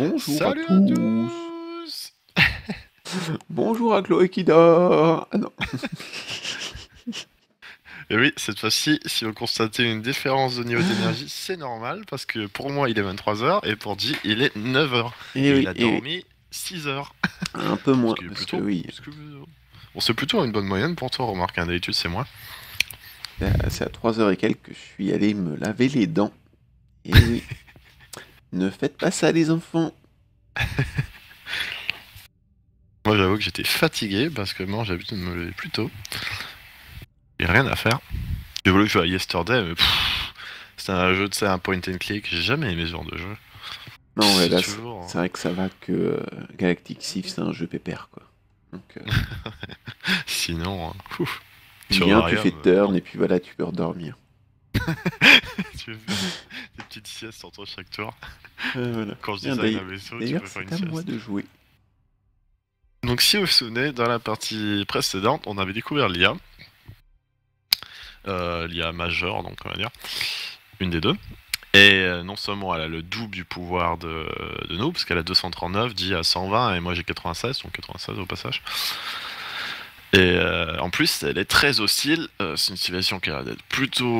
Bonjour à Salut à tous. tous! Bonjour à Chloé qui dort. Ah non. Et oui, cette fois-ci, si vous constatez une différence de niveau d'énergie, c'est normal, parce que pour moi, il est 23 h et pour J, il est 9 h. Et Et oui, il a et oui. dormi 6 heures. Un peu Ce moins, qui est parce que plutôt... oui, Bon, c'est plutôt une bonne moyenne pour toi, remarque, hein, d'habitude, c'est moi. c'est à 3 heures et quelques que je suis allé me laver les dents. Et oui, ne faites pas ça les enfants. Moi, j'avoue que j'étais fatigué, parce que moi, j'ai l'habitude de me lever plus tôt. J'ai rien à faire. J'ai voulu jouer à Yesterday, mais c'était un jeu, de ça, un point and click. J'ai jamais aimé ce genre de jeu. Non, ouais, C'est là, toujours... c'est vrai que ça va que Galactic Sif, c'est un jeu pépère, quoi. Donc, Sinon, tu sur viens, tu Varium, fais turn, non. et puis voilà, tu peux redormir. Tu fais des petites siestes entre chaque tour. Voilà. Quand je Bien, design un vaisseau, tu d'ailleurs, peux faire une c'est à moi sieste. de jouer. Donc si vous vous souvenez, dans la partie précédente, on avait découvert l'IA. L'IA majeure, donc on va dire. Une des deux. Et non seulement elle a le double du pouvoir de nous, parce qu'elle a 239, dit à 120, et moi j'ai 96, donc 96 au passage. Et en plus, elle est très hostile. C'est une civilisation qui a l'air d'être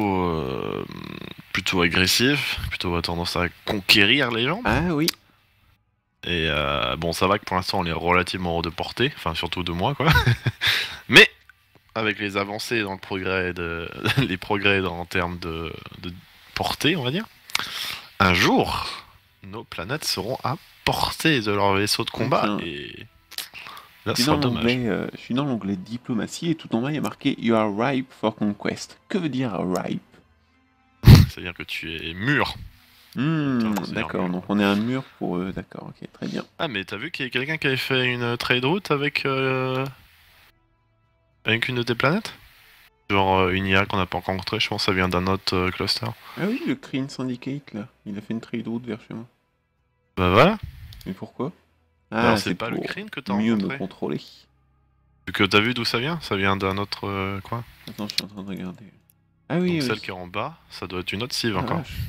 plutôt agressive, plutôt a tendance à conquérir les gens. Ah oui. Et bon, ça va que pour l'instant on est relativement hors de portée, enfin surtout de moi quoi. Mais avec les avancées dans le progrès, les progrès en termes de portée, on va dire, un jour, nos planètes seront à portée de leurs vaisseaux de combat Tiens, et là, je suis ce dans sera dommage. l'onglet diplomatie et tout en bas il y a marqué You are ripe for conquest. Que veut dire ripe? C'est-à-dire que tu es mûr. Ça veut dire D'accord, mûr, donc quoi. on est un mur pour eux, d'accord, ok, très bien. Ah, mais t'as vu qu'il y a quelqu'un qui avait fait une trade route avec une de tes planètes? Genre une IA qu'on n'a pas encore rencontrée, je pense que ça vient d'un autre cluster. Ah oui, le Kryn Syndicate là, il a fait une trade route vers chez moi. Bah voilà. Mais pourquoi? Alors Ah, c'est c'est pas le pour Kryn que t'as mieux me rencontré? contrôler. Vu que t'as vu d'où ça vient? Ça vient d'un autre coin. Attends, je suis en train de regarder. Ah oui, Donc oui. celle qui est en bas, ça doit être une autre cive Ah encore. vache.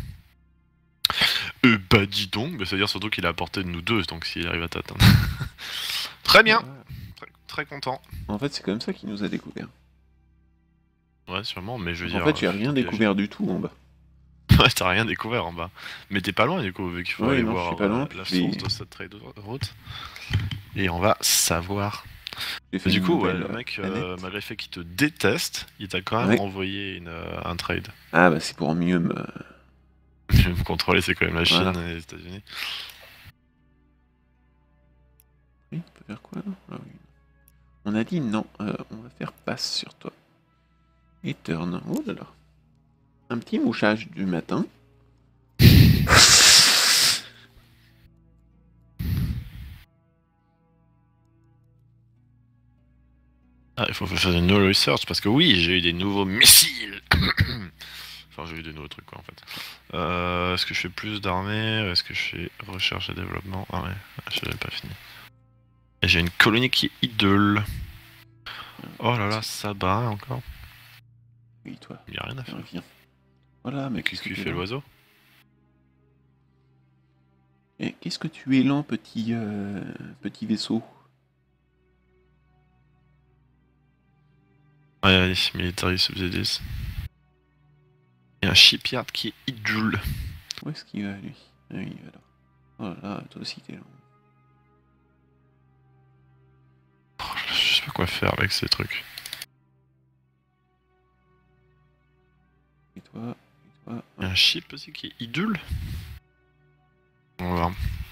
Bah dis donc, mais ça veut dire surtout qu'il est à portée de nous deux, donc s'il arrive à t'atteindre. Très bien, Ah. très content. En fait, c'est comme ça qu'il nous a découvert. Ouais, sûrement, mais je veux En dire, fait, j'ai rien tant pis, découvert du tout en bas. Ouais, t'as rien découvert en bas. Mais t'es pas loin du coup, vu qu'il faut Oui, aller non, je suis voir pas loin, la puis source de cette trade route. Et on va savoir. j'ai fait Du une coup, ouais, nouvelle le mec, planète. malgré le fait qu'il te déteste, il t'a quand même Ouais. envoyé un trade. Ah bah c'est pour mieux me... Me contrôler, c'est quand même la Chine Voilà. et les États-Unis. Oui, on peut faire quoi là? Ah oui. On a dit non, on va faire passe sur toi. Et turn. Oh là là. Un petit mouchage du matin. Ah, il faut faire une no research parce que oui, j'ai eu des nouveaux missiles. Enfin, j'ai eu des nouveaux trucs quoi en fait. Est-ce que je fais plus d'armée? Est-ce que je fais recherche et développement? Ah ouais, je l'avais pas fini. Et j'ai une colonie qui est idole. Oh là là, ça bat encore. Oui, toi. Il y a rien à faire. Viens. Voilà, mais Mais qu'est-ce qu'il fait l'oiseau? Et qu'est-ce que tu es lent, petit vaisseau? Ouais, allez, military subsidies. Il y a un shipyard qui est idole. Où est-ce qu'il va, lui? Ah oui, alors. Oh là là, toi aussi t'es lent. Oh, je sais pas quoi faire avec ces trucs. Et toi? Il y a un ship aussi qui est idole. On va voir.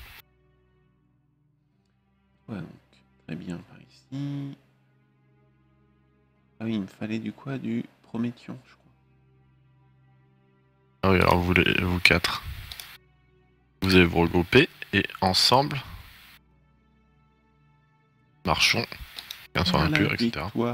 Ouais, donc, très bien par ici. Ah oui, il me fallait du quoi? Du Prométhion, je crois. Ah oui, alors vous quatre. Vous allez vous regrouper et ensemble, marchons, bien soit impur, etc. Toi.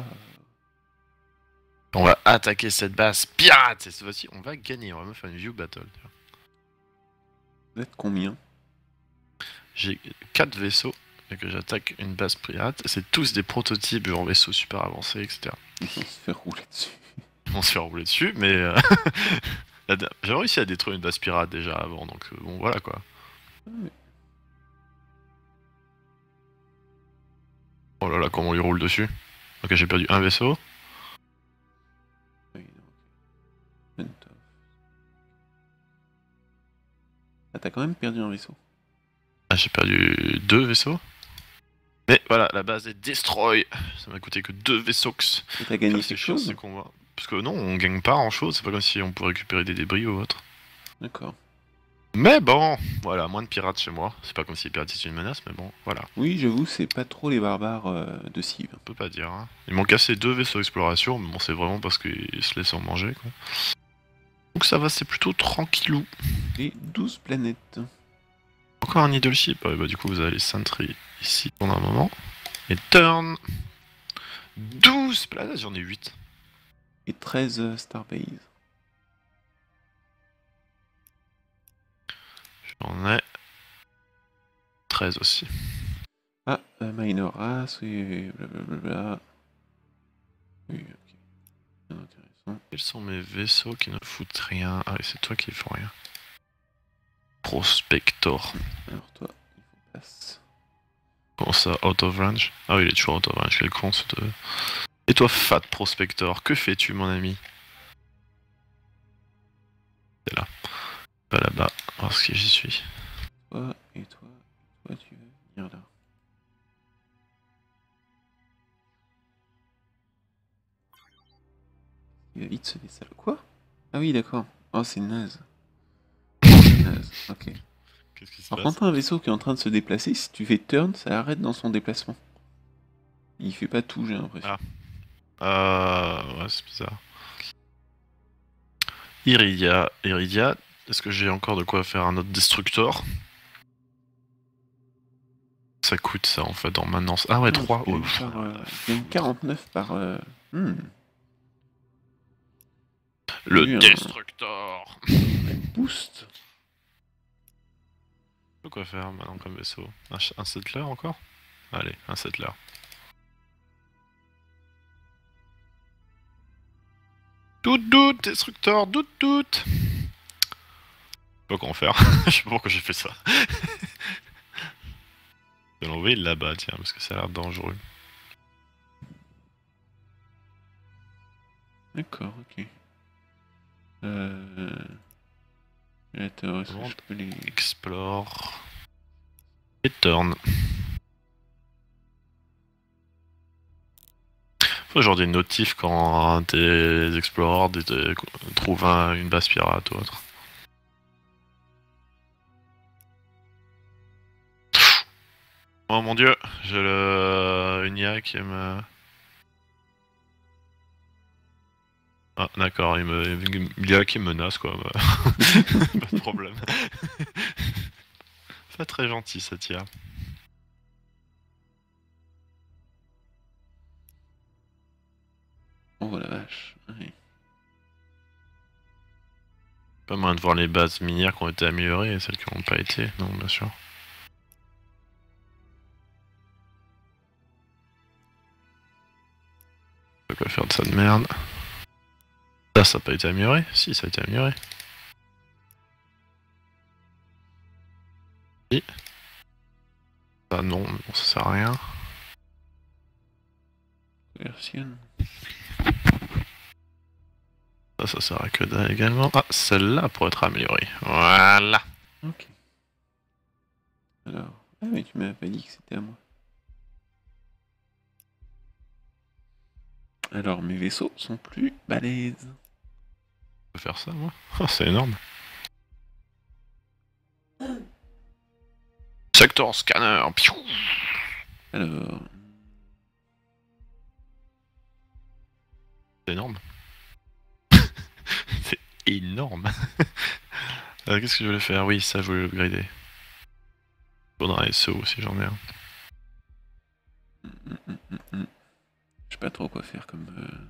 On va attaquer cette base pirate et cette fois-ci on va gagner. On va me faire une view battle. Vous êtes combien? J'ai 4 vaisseaux et que j'attaque une base pirate. C'est tous des prototypes en vaisseaux super avancés, etc. Ils vont se faire rouler dessus. Ils vont se faire rouler dessus, mais j'avais réussi à détruire une base pirate déjà avant, donc bon voilà quoi. Oh là là, comment on lui roule dessus. Ok, j'ai perdu un vaisseau. Oui, donc. Hunt off. Ah, t'as quand même perdu un vaisseau. Ah, j'ai perdu 2 vaisseaux. Mais voilà, la base est destroy. Ça m'a coûté que 2 vaisseaux. Et t'as gagné C'est quelque chiant chose? ces combats. Parce que non, on gagne pas en chose, c'est pas comme si on pouvait récupérer des débris ou autre. D'accord. Mais bon, voilà, moins de pirates chez moi. C'est pas comme si les pirates étaient une menace, mais bon, voilà. Oui, j'avoue, c'est pas trop les barbares de Civ. On peut pas dire. Hein. Ils m'ont cassé 2 vaisseaux d'exploration, mais bon, c'est vraiment parce qu'ils se laissent en manger, quoi. Donc ça va, c'est plutôt tranquillou. Et 12 planètes. Encore un idle ship. Ah, bah, du coup, vous allez sentry ici pendant un moment. Et turn 12 planètes, j'en ai 8. Et 13 Starbase. J'en ai 13 aussi. Ah, Minor Race, oui, blablabla. Oui, ok. Bien intéressant. Quels sont mes vaisseaux qui ne foutent rien? Ah oui, c'est toi qui font rien. Prospector. Alors toi, il faut passe. Comment ça, out of range? Ah oui, il est toujours out of range, quel con ce de... Et toi, Fat Prospector, que fais-tu, mon ami? C'est là. Pas là-bas, parce que j'y suis. Toi, et toi, et toi, tu vas venir là. Il va vite se dessaler. Quoi? Ah oui, d'accord. Oh, c'est naze. C'est naze, ok. Qu'est-ce qui se Alors passe? quand t'as un vaisseau qui est en train de se déplacer, si tu fais turn, ça arrête dans son déplacement. Il fait pas tout, j'ai l'impression. Ouais, c'est bizarre. Iridia, est-ce que j'ai encore de quoi faire un autre destructor? Ça coûte ça en fait en maintenance. Ah ouais, Non, 3. tu gagnes, tu gagnes 49 par... Le Lui, destructor! un boost. Quoi faire maintenant comme vaisseau? Un settler encore? Allez, un settler. Doute, destructor, doute! Je sais pas quoi en faire. Je sais pas pourquoi j'ai fait ça. Je vais l'envoyer là-bas, tiens, parce que ça a l'air dangereux. D'accord, ok. Attends, est-ce que je peux les... Explore. Et turn. Faut genre des notifs quand tes explorers trouvent une base pirate ou autre. Oh mon dieu, j'ai une IA qui me... Ah d'accord, il y a qui me menace quoi. Bah. Pas de problème. Pas très gentil cette IA. Oh la vache. Ouais. Pas moyen de voir les bases minières qui ont été améliorées et celles qui n'ont pas été, non bien sûr. Je sais pas quoi faire de ça de merde. Ça n'a pas été amélioré? Si, ça a été amélioré. Si. Ça non, mais bon, ça sert à rien. Version. Ça sert à que dalle également. Ah, celle-là pourrait être améliorée. Voilà. Ok. Alors... Ah mais tu m'avais pas dit que c'était à moi. Alors mes vaisseaux sont plus balèzes. Je peux faire ça moi? Oh, c'est énorme. Sector scanner. Piou. Alors... C'est énorme. C'est énorme. Qu'est-ce que je voulais faire? Oui, ça, je voulais upgrader. Faudra SO si j'en ai un. Je sais pas trop quoi faire comme...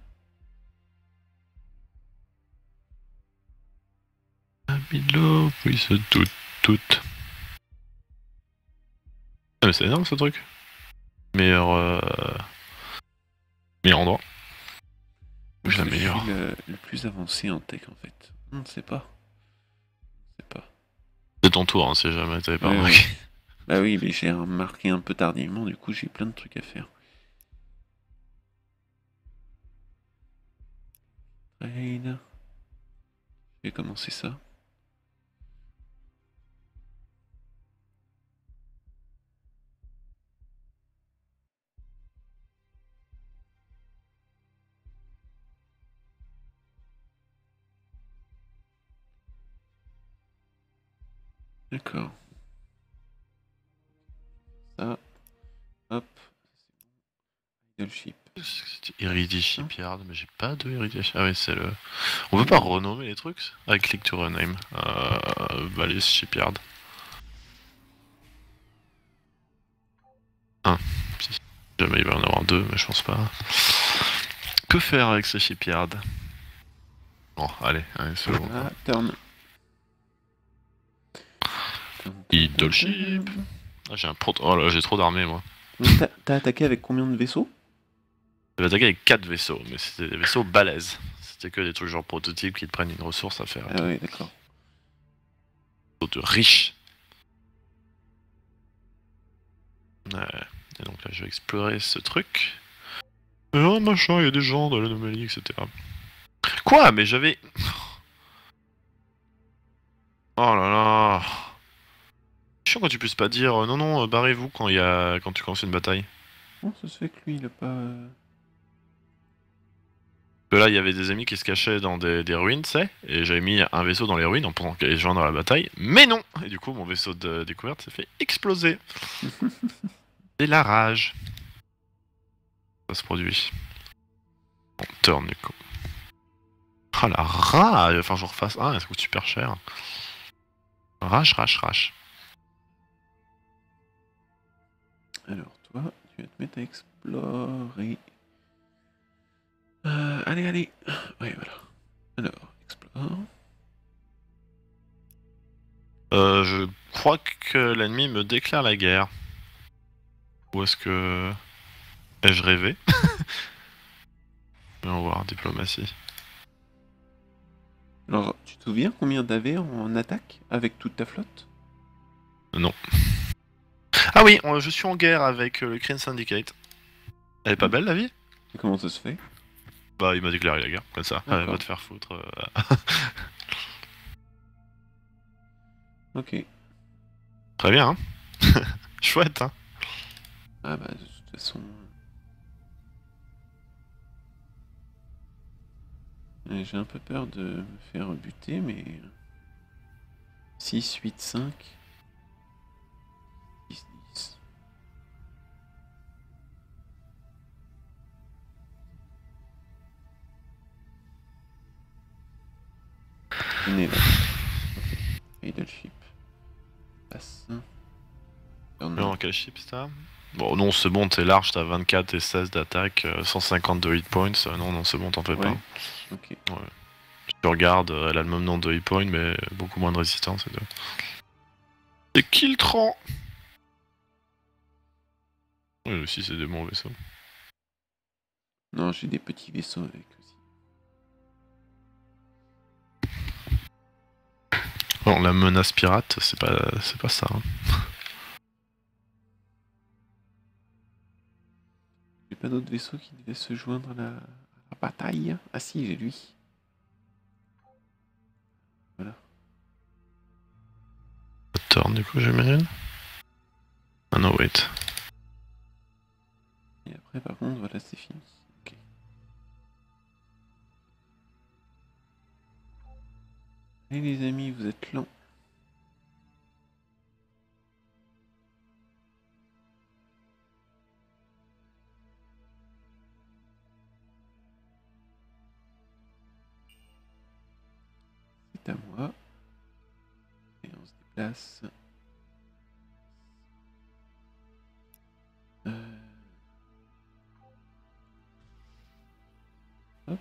Milo, oui, c'est tout. Ah, mais c'est énorme ce truc. Meilleur endroit. Je l'améliore. Le plus avancé en tech en fait. On ne sait pas. C'est ton tour, hein, si jamais t'avais pas Ouais, remarqué. Bah oui, mais j'ai remarqué un peu tardivement, du coup j'ai plein de trucs à faire. trade. Je vais commencer ça. D'accord. Ça. Hop. Idle ship. C'était Iridium Shipyard, mais j'ai pas de Iridium Shipyard. Ah oui, c'est le. On peut pas renommer les trucs avec click to rename. Valley Shipyard. Si jamais il va y en avoir deux, mais je pense pas. Que faire avec ce shipyard? Bon, allez, c'est bon. Ah, turn. Idle ship. Ah, j'ai un oh là, j'ai trop d'armées moi. T'as attaqué avec combien de vaisseaux? J'avais attaqué avec 4 vaisseaux, mais c'était des vaisseaux balèzes. C'était que des trucs genre prototypes qui te prennent une ressource à faire. Ah oui, d'accord. De riches. Ouais. Et donc là, je vais explorer ce truc. Oh machin, il y a des gens dans l'anomalie, etc. Quoi? Mais j'avais... Oh là là... C'est chiant quand tu puisses pas dire non non, barrez-vous quand tu commences une bataille. Comment ça se fait que lui, il a pas... Que là, il y avait des ennemis qui se cachaient dans des ruines, tu sais, et j'avais mis un vaisseau dans les ruines en pensant qu'il allait se joindre à la bataille, mais non! Et du coup, mon vaisseau de découverte s'est fait exploser. C'est la rage. Ça se produit. Bon, turn du coup. Ah la rage! Enfin, je refasse un, ça coûte super cher. Rage. Alors, toi, tu vas te mettre à explorer. Allez. Ouais, voilà. Alors, explore. Je crois que l'ennemi me déclare la guerre. Ou est-ce que... Ai-je rêvé? On va voir, diplomatie. Alors, tu te souviens combien t'avais en attaque avec toute ta flotte? Non. Ah oui, je suis en guerre avec le Crane Syndicate. Elle est pas belle la vie? Et comment ça se fait? Bah il m'a déclaré la guerre, comme ça. Va te faire foutre. Ok. Très bien, hein. Chouette, hein. Ah bah, de toute façon... J'ai un peu peur de me faire buter, mais... 6, 8, 5... 10, 10... Venez là. Idle ship. Passe. Non, quel ship ça? Bon, non, c'est bon, t'es large, t'as 24 et 16 d'attaque, 152 hit points. Non, c'est bon, t'en fais pas. Ok. Ouais. Tu regardes, elle a le même nombre de hit points, mais beaucoup moins de résistance et tout. C'est Kiltran! Oui, aussi, c'est des bons vaisseaux. Non, j'ai des petits vaisseaux avec aussi. Bon, la menace pirate, c'est pas ça. Hein. J'ai pas d'autres vaisseaux qui devaient se joindre à la bataille. Ah si, j'ai lui. Voilà. Turn du coup, j'imagine. Ah non, wait. Et après, par contre, voilà, c'est fini. Ok. Allez les amis, vous êtes lents. C'est à moi. Et on se déplace. Hop.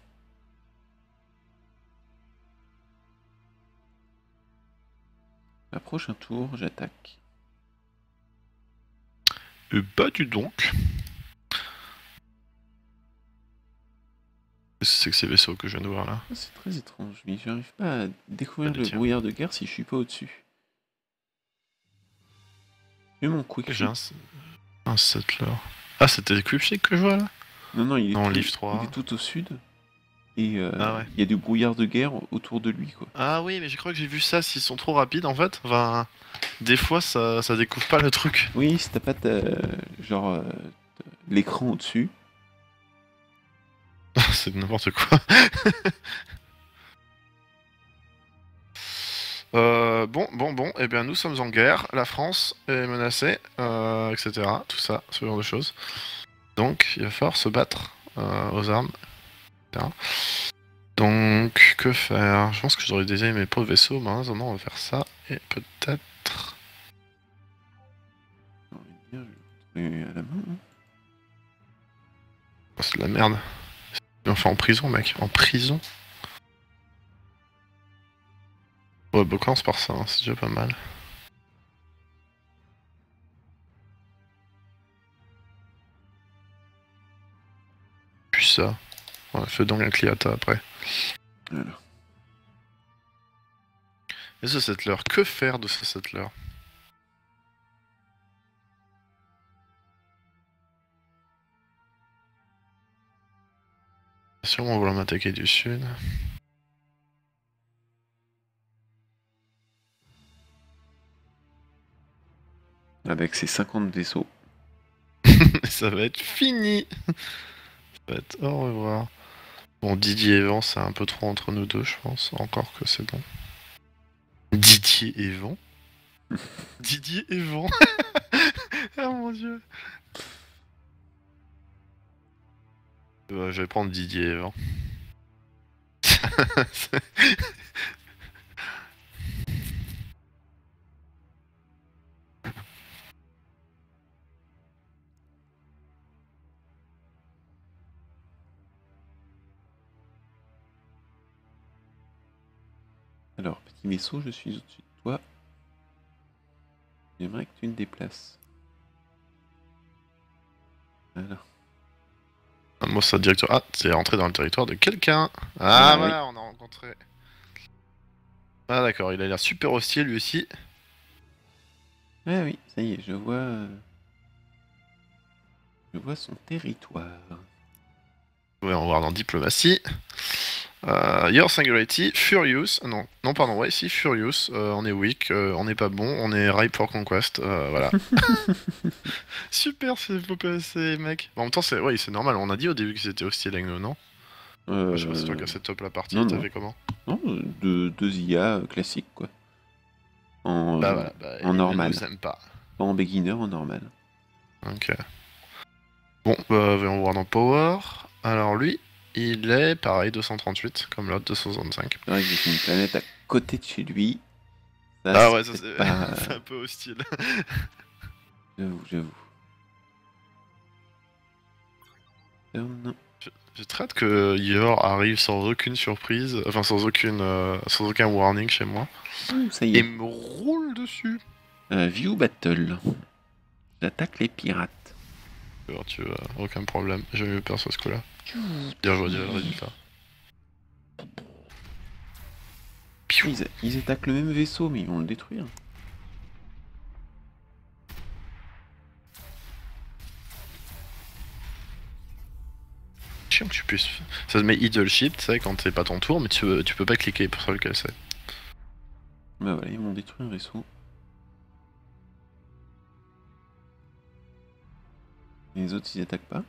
À prochain tour, j'attaque. Bah du donc. Qu'est-ce que c'est que ces vaisseaux que je viens de voir là? C'est très étrange, mais j'arrive pas à découvrir le tiens. brouillard de guerre si je suis pas au-dessus. J'ai mon quick J'ai ship. un settler. Ah, c'était Quick Ship que je vois là? Non, il est, Non, tout, livre 3. il est tout au sud. Et Ah ouais. il y a du brouillard de guerre autour de lui, quoi. Ah oui, mais je crois que j'ai vu ça, s'ils sont trop rapides en fait. Enfin, des fois ça découvre pas le truc. Oui, si t'as pas genre l'écran au-dessus. C'est n'importe quoi. Bon, eh bien nous sommes en guerre, la France est menacée, etc. Tout ça, ce genre de choses. Donc il va falloir se battre aux armes, etc. Donc, que faire? Je pense que j'aurais désigné mes pauvres vaisseaux, mais en attendant, on va faire ça, et peut-être... J'ai envie de dire, je vais le trouver à la main. Hein. Oh, c'est de la merde. Enfin, en prison, mec, en prison. Ouais, bah commence par ça, hein, c'est déjà pas mal. Puis ça. Ouais, fais donc un Cliata après. Voilà. Et ce settler, que faire de ce settler? Sûrement vouloir m'attaquer du sud. Avec ses 50 vaisseaux. Ça va être fini. Ça va être au revoir. Bon, Didier et Vent, c'est un peu trop entre nous deux, je pense. Encore que c'est bon. Didier et Vent? Didier et Vent. Ah mon dieu. Je vais prendre Didier et Vent. Alors, petit vaisseau, je suis au-dessus de toi. J'aimerais que tu te déplaces. Voilà. Moi, ça directeur. Ah, c'est rentré dans le territoire de quelqu'un. Ah, Ah, voilà, on a rencontré. Ah, d'accord, il a l'air super hostile lui aussi. oui. Ah oui, ça y est, je vois. Je vois son territoire. Ouais, on va voir dans diplomatie. Your Singularity, Furious. Non, non, pardon, ouais, si, Furious. On est weak, on n'est pas bon, on est ripe for conquest. Voilà. Super, ces mecs. En même temps, c'est ouais, c'est normal. On a dit au début qu'ils étaient hostiles avec nous, non? Je sais pas si toi qui as set top la partie, non, t'as non. fait comment? Non, deux IA classiques, quoi. Bah voilà, bah, En ils normal. ne nous aiment pas. Pas en beginner, en normal. Ok. Bon, bah, voyons voir dans Power. Alors lui, il est pareil, 238, comme l'autre, 265. C'est vrai que j'ai fait une planète à côté de chez lui. Ça, Ah ouais, ça peut-être c'est pas. c'est un peu hostile. J'avoue. Non. J'ai très hâte que Yor arrive sans aucune surprise, enfin sans aucun warning chez moi, Ouh, ça y et est. me roule dessus. View Battle. J'attaque les pirates. Alors, tu vois, aucun problème, j'ai eu peur sur ce coup-là. Bien joué, déjà le résultat. Ils attaquent le même vaisseau, mais ils vont le détruire. Chiant que tu puisses. Ça se met idle ship, tu sais, quand c'est pas ton tour, mais tu peux pas cliquer pour savoir lequel c'est. Bah voilà, ils vont détruire un vaisseau. Et les autres, ils attaquent pas.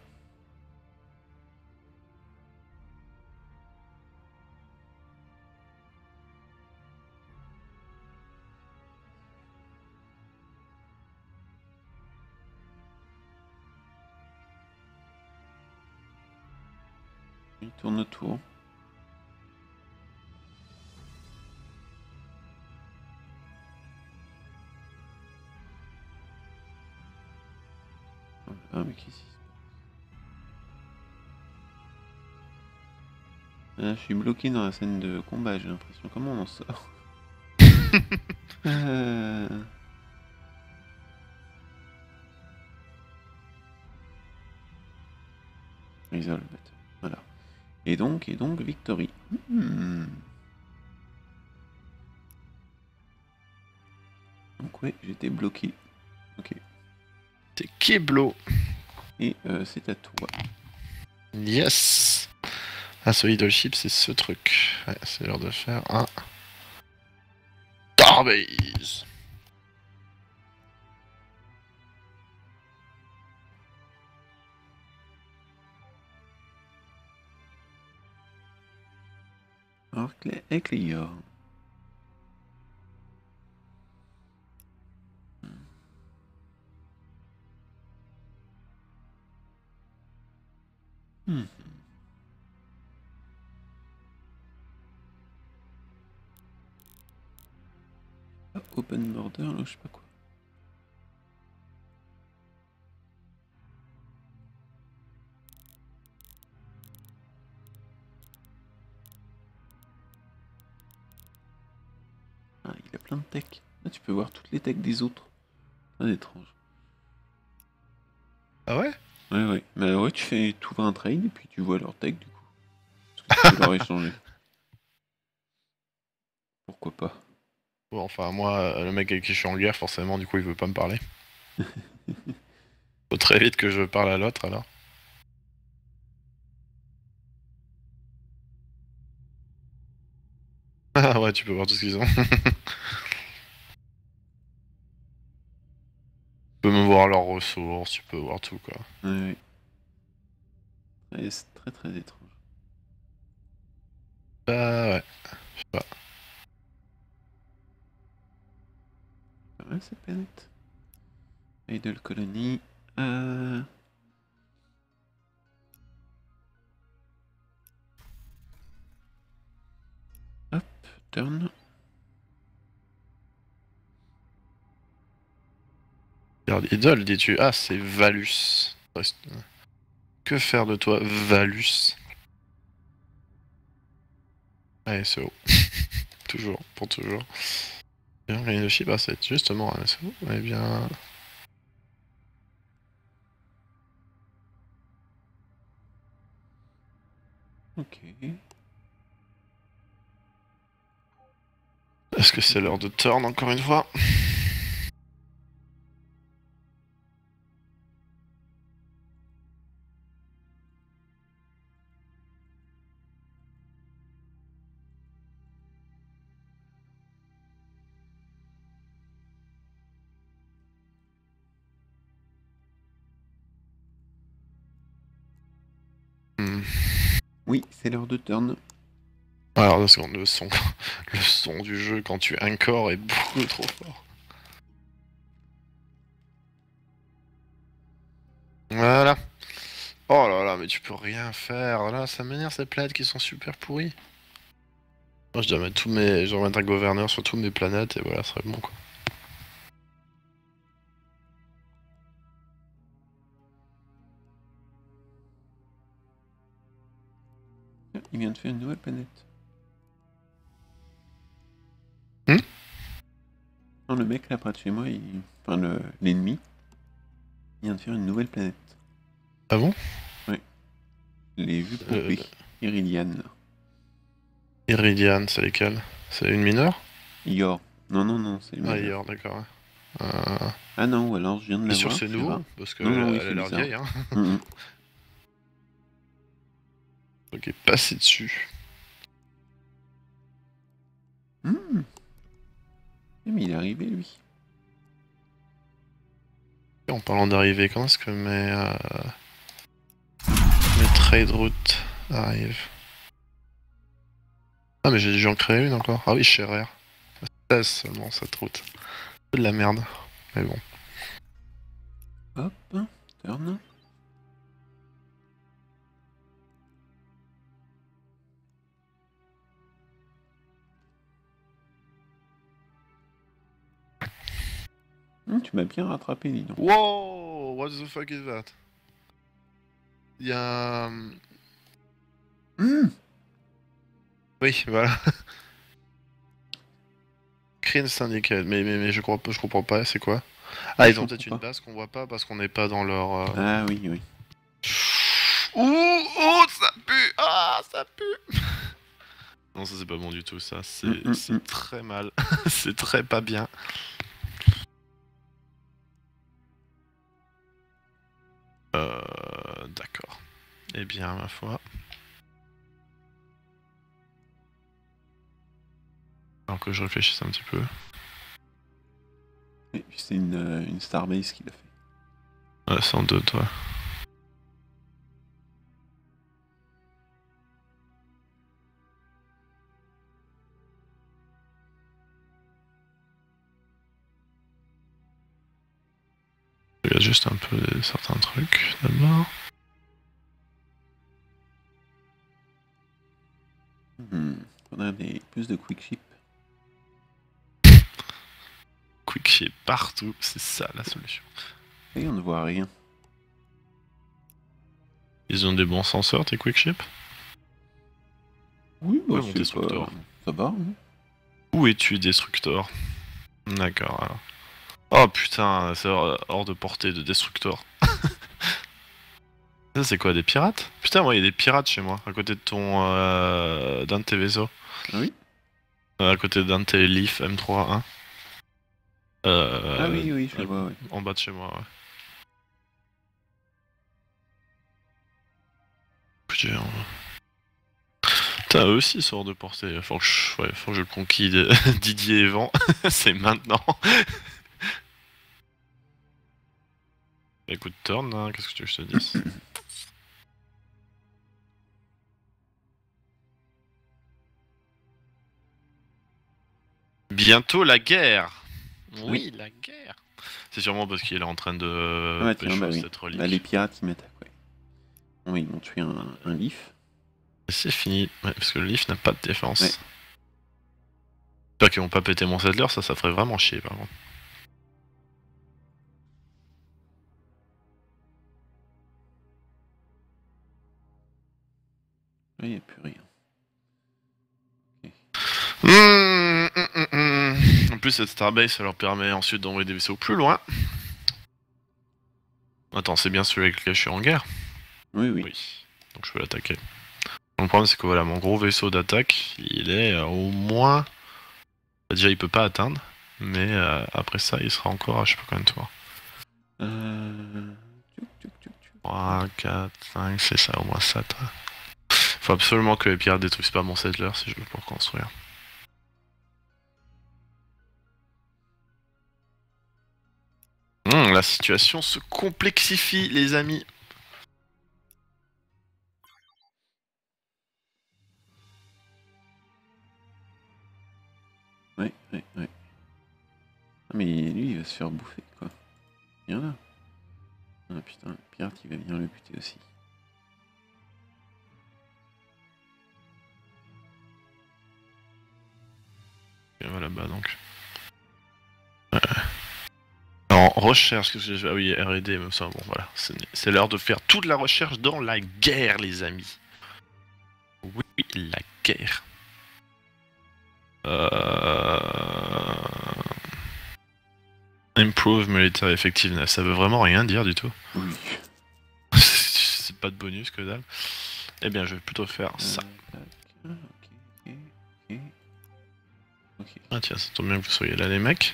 Ils tournent autour. Ah, mais qu'est-ce qui se passe? Ah, je suis bloqué dans la scène de combat, j'ai l'impression. Comment on en sort? Resolve. Voilà. Et donc, victory. Donc ouais, j'étais bloqué. Ok. T'es Keblo. Et c'est à toi. Yes. Un solid ship, c'est ce truc. Ouais, c'est l'heure de faire un Starbase. Alors, avec les Yor. Hmm. Ah, open border, là, je sais pas quoi. Ah, il a plein de tech. Là, tu peux voir toutes les techs des autres. C'est étrange. Ah ouais? Ouais, ouais. Mais ouais, tu ouvres un trade et puis tu vois leur tech du coup. Parce que tu peux leur échanger. Pourquoi pas? Bon, enfin, moi, le mec avec qui je suis en guerre, forcément, du coup, il veut pas me parler. Faut très vite que je parle à l'autre, alors. Ah ouais, tu peux voir tout ce qu'ils ont. Tu peux me voir leurs ressources, tu peux voir tout, quoi. Ouais, ouais. C'est très très étrange. Bah ouais, je sais pas. Pas mal cette planète. Idle Colony. Hop, turn. Regarde, Idol, dis-tu. Ah, c'est Valus. Que faire de toi, Valus? Allez, c'est haut. Toujours, pour toujours. Bien, gagner le chip, ah, c'est justement un SO. Eh bien. Ok. Est-ce que c'est l'heure de turn encore une fois? Hmm. Oui, c'est l'heure de turn. Alors, 2 secondes, le son. Le son du jeu quand tu encore est beaucoup trop fort. Voilà. Oh là là, mais tu peux rien faire. Là, ça m'énerve ces planètes qui sont super pourries. Moi, je dois mettre je dois mettre un gouverneur sur toutes mes planètes et voilà, ce serait bon quoi. Il vient de faire une nouvelle planète. Hmm. Non, le mec là près de chez moi, enfin l'ennemi, il vient de faire une nouvelle planète. Ah bon? Ouais. Les vues poupées. Iridian. Iridian, c'est lesquels? C'est une mineure? Yor. Non, non, non, c'est le Ah, mineur. Yor, d'accord. Ah non, ou alors je viens de T'es la sûr que voir, c'est c'est rare. nouveau? Parce Non, qu'elle non, oui, elle c'est a l'air bizarre. vieille, hein. Mm, mm. Ok, passé dessus. Mm. Eh, mais il est arrivé lui. Et en parlant d'arriver, comment est-ce que mes trade routes arrivent? Ah, mais j'ai dû en créer une encore. Ah oui, chez Rare. 16 seulement cette route. C'est de la merde. Mais bon. Hop, turn. Tu m'as bien rattrapé, dis donc. Wow! What the fuck is that? Y'a un... Oui, voilà. Crane Syndicate, mais je comprends pas, c'est quoi? Ah, Je ils ont comprends peut-être une pas. base qu'on voit pas parce qu'on n'est pas dans leur... Ah oui, oui. Ouh, oh, ça pue! Ah, ça pue! Non, ça c'est pas bon du tout, ça. C'est très mal. C'est très pas bien. D'accord. Eh bien, ma foi. Alors que je réfléchisse un petit peu. Et puis c'est une Starbase qui l'a fait. Ouais, sans doute, ouais. Je regarde juste un peu certains trucs d'abord. On a plus de quick ship. Quick ship partout, c'est ça la solution. Et on ne voit rien. Ils ont des bons senseurs, tes quick ship? Oui, bah Ouais, mon c'est destructor. pas... Ça va, hein. Où es-tu, Destructor? D'accord, alors. Oh putain, c'est hors de portée de Destructor. Ça, c'est quoi, des pirates? Putain, moi, il y a des pirates chez moi, à côté de ton. D'un de tes vaisseaux. Ah oui? À côté d'un de tes Leaf M3-1. Ah oui, oui, je vois, ouais. En bas de chez moi, ouais. Putain, putain, eux aussi ils sont hors de portée. Faut que je conquis Didier Evan. C'est maintenant. Écoute, turn, hein, qu'est-ce que tu veux que je te dise? Bientôt la guerre. Oui, la guerre. C'est sûrement parce qu'il est en train de Ah bah tiens, bah oui. cette relique. Bah, les pirates, ils m'attaquent, ouais. Bon, ils m'ont tué un Leaf. C'est fini, ouais, parce que le Leaf n'a pas de défense. Ouais. J'espère qu'ils vont pas péter mon settler, ça ferait vraiment chier par contre. Là, il n'y a plus rien. En plus, cette Starbase, ça leur permet ensuite d'envoyer des vaisseaux plus loin. Attends, c'est bien celui avec lequel je suis en guerre? Oui, oui. Oui, donc je peux l'attaquer. Le problème, c'est que voilà, mon gros vaisseau d'attaque, il est au moins. Déjà, il peut pas atteindre, mais après ça, il sera encore à je sais pas combien de tours. 3, 4, 5, c'est ça, au moins 7. Faut absolument que les pirates détruisent pas mon settler si je veux pour construire. La situation se complexifie, les amis. Ouais, ouais, ouais. Ah, mais lui, il va se faire bouffer, quoi. Il y en a. Ah putain, le pirate, il va venir le buter aussi. Et voilà là-bas donc. En recherche, qu'est-ce que j'ai... Ah oui, R&D, même ça, bon voilà. C'est l'heure de faire toute la recherche dans la guerre, les amis. Oui, la guerre. Improve military effectiveness, ça veut vraiment rien dire du tout. Oui. C'est pas de bonus que dalle. Eh bien, je vais plutôt faire ça. Ok. Ah tiens, ça tombe bien que vous soyez là, les mecs.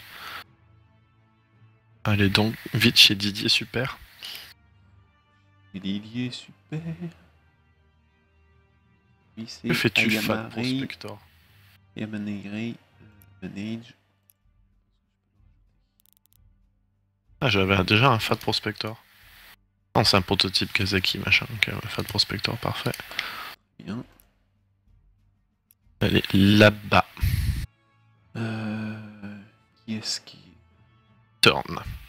Allez donc, vite chez Didier, super. Didier, super. Que fais-tu, Fat Prospector? Et Manage. Ah, j'avais déjà un Fat Prospector. Non, c'est un prototype Kazaki, machin. Ok, ouais, Fat Prospector, parfait. Bien. Elle est là-bas. Qui est-ce qui... Turn.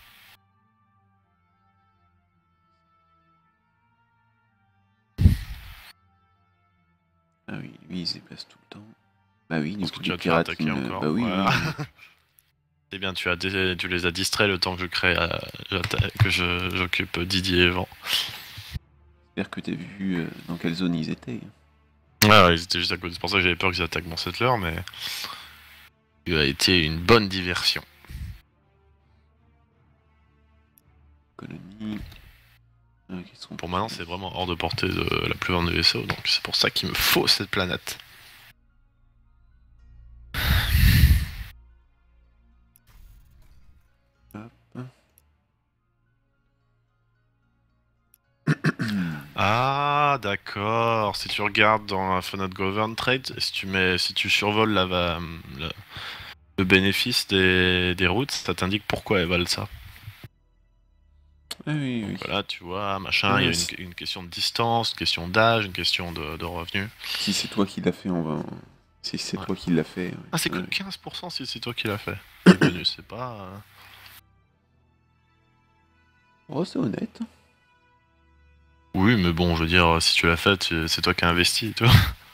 Ah oui, lui, il se déplace tout le temps. Bah oui, Parce que tu vas te faire attaquer encore. Bah oui, voilà. oui. C'est bien, tu les as distraits le temps que je crée, j'occupe Didier et Evan. J'espère que t'as vu dans quelle zone ils étaient. Ouais, ils étaient juste à côté. C'est pour ça que j'avais peur qu'ils attaquent mon settler, mais il a été une bonne diversion. Colonie. Pour maintenant, c'est vraiment hors de portée de la plupart des vaisseaux, donc c'est pour ça qu'il me faut cette planète. Ah, Ah d'accord, si tu regardes dans la fenêtre Govern Trade, si tu survoles le bénéfice des routes, ça t'indique pourquoi elles valent ça. Ah oui, Donc oui. voilà, tu vois, machin, il y a une question de distance, une question d'âge, une question de revenu. Si c'est toi qui l'as fait, on va... Si c'est Ouais. toi qui l'as fait... ouais. Ah, c'est que Ouais. 15% si c'est toi qui l'as fait. Les bonus, c'est pas... Oh, c'est honnête. Oui, mais bon, je veux dire, si tu l'as fait, c'est toi qui as investi, tu vois.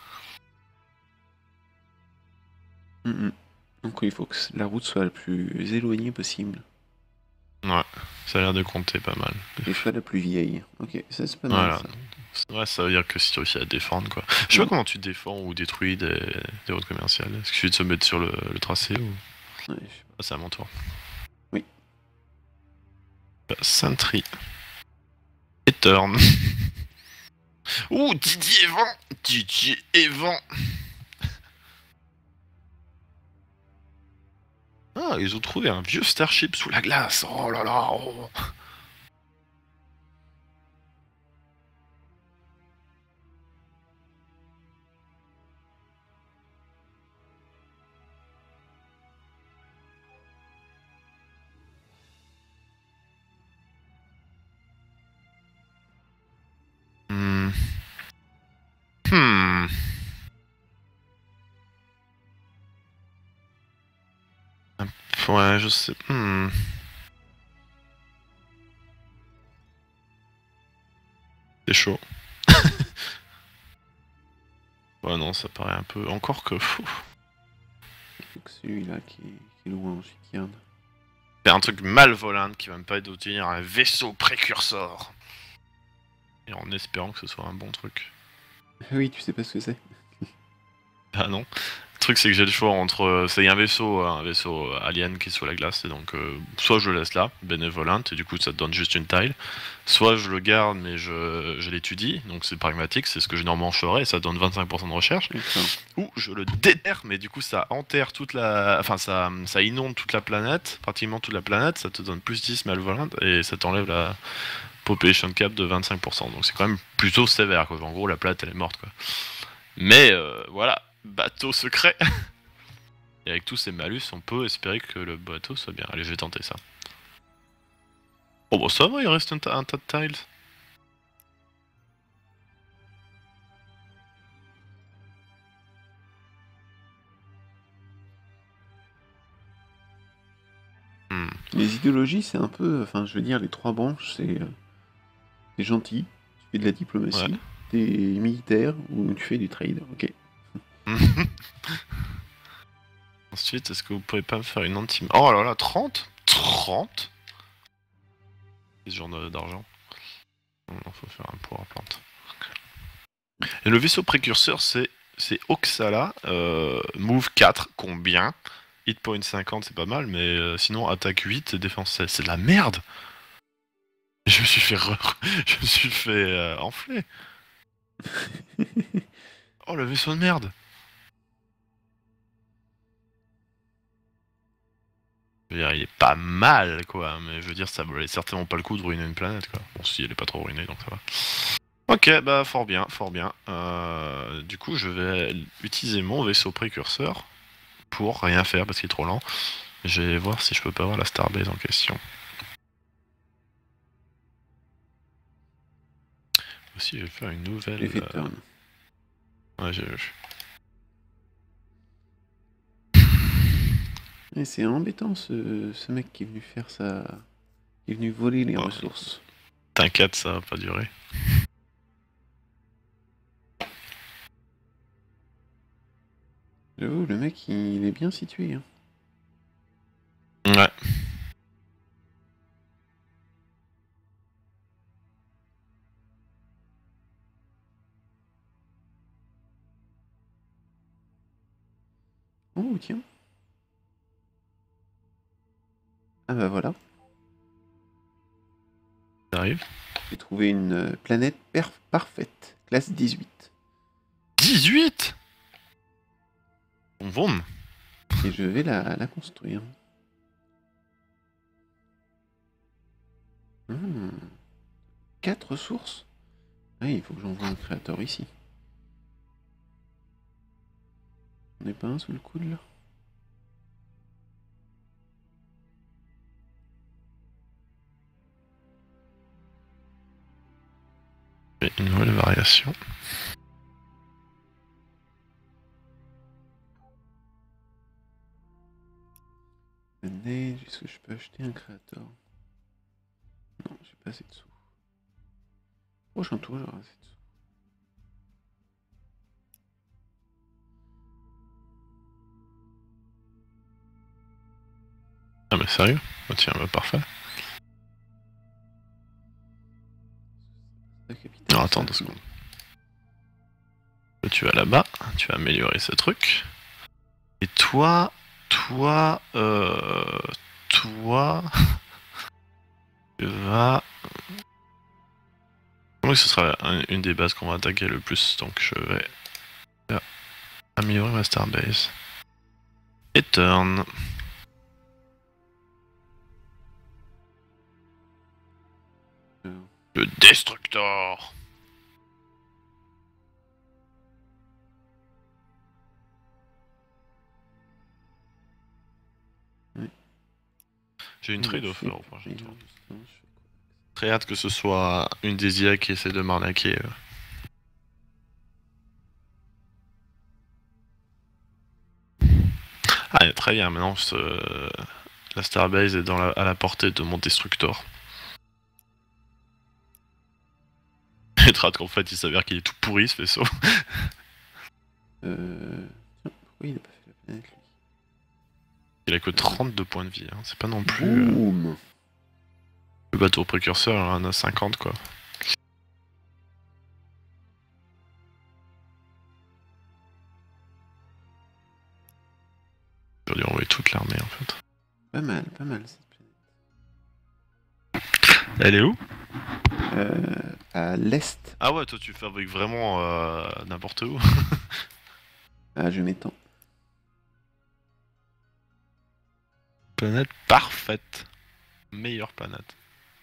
Donc il faut que la route soit la plus éloignée possible. Ouais, ça a l'air de compter pas mal. Et pas la plus vieille. Ok, ça c'est pas mal Voilà. ça. Ouais, ça veut dire que si tu réussis à défendre, quoi. Je sais Ouais. pas comment tu défends ou détruis des routes commerciales. Est-ce que tu te mettre sur le tracé ou... Ouais, je sais Ah, c'est à mon tour. Oui. Sentry. Et turn. Ouh, Didier Vent. Didier et Vent. Ah, ils ont trouvé un vieux Starship sous la glace. Oh là là. Oh. Hmm. Hmm. Ouais, je sais. Hmm. C'est chaud. Ouais, non, ça paraît un peu. Encore que. Fou. Il faut que celui-là qui est loin, qui garde. C'est un truc malvolant qui va me permettre d'obtenir un vaisseau précurseur. Et en espérant que ce soit un bon truc. Oui, tu sais pas ce que c'est. Ah non. Le truc c'est que j'ai le choix entre... c'est un vaisseau alien qui est sous la glace, et donc soit je le laisse là, bénévolente, et du coup ça te donne juste une tile, soit je le garde mais je l'étudie, donc c'est pragmatique, c'est ce que je normalement ferais, et ça donne 25% de recherche, ou je le déterre, mais du coup ça enterre toute la... Enfin ça inonde toute la planète, pratiquement toute la planète, ça te donne plus 10 malvolante, et ça t'enlève la population cap de 25%, donc c'est quand même plutôt sévère, quoi. En gros la planète elle est morte, quoi. Mais voilà, bateau secret. Et avec tous ces malus, on peut espérer que le bateau soit bien. Allez, je vais tenter ça. Oh bah ça va, il reste un tas de tiles. Hmm. Les idéologies, c'est un peu... Enfin, je veux dire, les trois branches, c'est gentil. Tu fais de la diplomatie. Ouais. T'es militaire ou tu fais du trade. Ok. Ensuite, est-ce que vous pouvez pas me faire une anti... Oh là là, 30 30 ce genre d'argent. Non, faut faire un power plant. Et le vaisseau précurseur, c'est Oxala, move 4, combien? Hit point 50, c'est pas mal, mais sinon attaque 8, défense 16. C'est de la merde. Je me suis fait je me suis fait enfler. Oh, le vaisseau de merde. Je veux dire, il est pas mal, quoi, mais je veux dire, ça valait certainement pas le coup de ruiner une planète, quoi. Bon, si elle est pas trop ruinée, donc ça va. Ok, bah fort bien, fort bien. Du coup, je vais utiliser mon vaisseau précurseur pour rien faire parce qu'il est trop lent. Je vais voir si je peux pas avoir la Starbase en question. Aussi, je vais faire une nouvelle... J'ai fait turn. Ouais, j'ai vu. Et c'est embêtant ce mec qui est venu faire ça. Qui est venu voler les Oh, ressources. T'inquiète, ça va pas durer. J'avoue, le mec, il est bien situé. Hein. Ouais. Oh, tiens. Ah bah voilà. Ça arrive. J'ai trouvé une planète parfaite. Classe 18. 18. On vend. Et je vais la construire. 4 ressources. il faut que j'envoie un créateur ici. On n'est pas un sous le coude là? Et une nouvelle variation. Neige, est-ce que je peux acheter un créateur? Non, j'ai pas assez de sous. Prochain tour, j'aurai assez de sous. Ah mais sérieux? Oh, tiens, bah parfait. Non, attends 2 secondes. Tu vas là-bas, tu vas améliorer ce truc. Et toi... tu vas... Comment que ce sera une des bases qu'on va attaquer le plus? Donc je vais améliorer ma starbase. Et turn. Le Destructor. Oui. J'ai une trade offer au prochain Oui, tour. justement, je fais quoi? Très hâte que ce soit une des IA qui essaie de m'arnaquer. Ah, très bien, maintenant la Starbase est à la portée de mon Destructor. Et très hâte qu'en fait il s'avère qu'il est tout pourri ce vaisseau. Tiens, pourquoi il a pas fait la planète lui? Il a que 32 points de vie, hein. C'est pas non plus... Boum. Le bateau précurseur il en a 50 quoi. J'aurais dû envoyer toute l'armée en fait. Pas mal cette planète. Elle est où? À l'est. Ah ouais, toi tu fabriques vraiment n'importe où. Ah, je m'étends. Planète parfaite. Meilleure planète.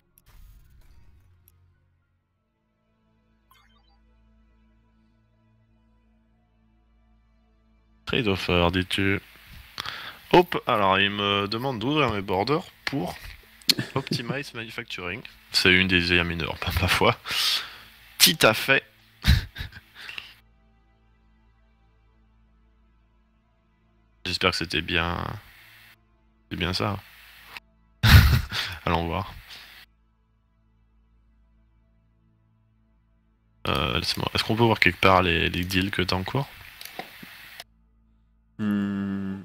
Trade offer, dis-tu. Hop, alors il me demande d'ouvrir mes borders pour Optimize Manufacturing. C'est une des IA mineures, pas ma foi. Tout à fait. J'espère que c'était bien... C'est bien ça. Allons voir. Est-ce qu'on peut voir quelque part les deals que t'as en cours? Hmm.